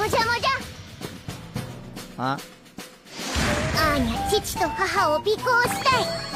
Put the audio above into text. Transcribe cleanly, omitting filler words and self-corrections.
邪魔じゃ。 あアーニャ父と母を尾行したい。